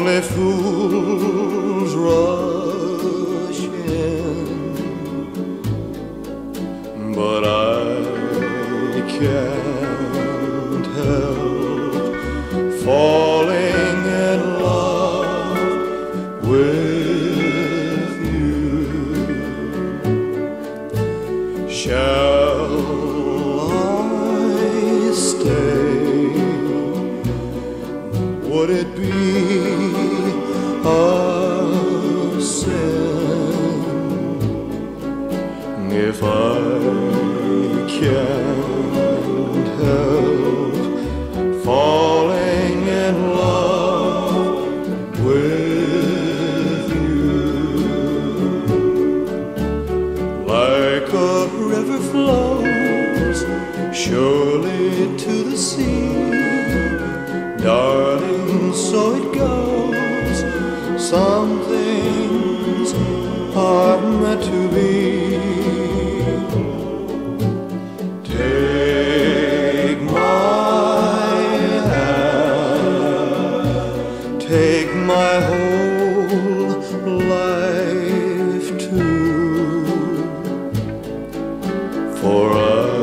Only fools rush in, but I can't help falling in love with you. Shall I stay? Would it be a sin if I can't help falling in love with you? Like a river flows surely to the sea, darling, so it goes. Some things are meant to be. Take my hand, take my whole life too, for I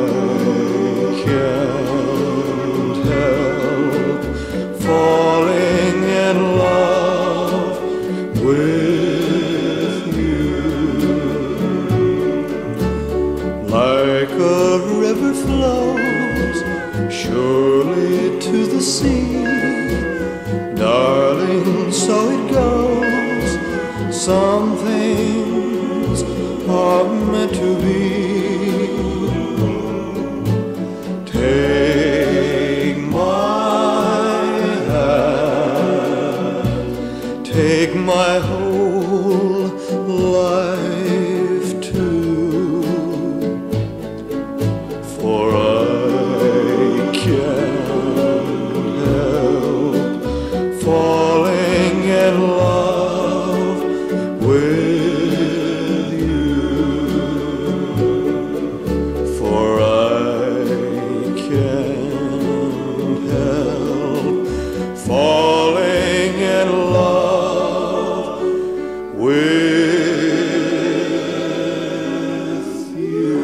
can't help falling in love with you. Like a river flows surely to the sea, darling, so it goes. Some things are meant to be. Take my hand, take my whole life too, for I can't help falling in love with you, for I can't help falling in love with you.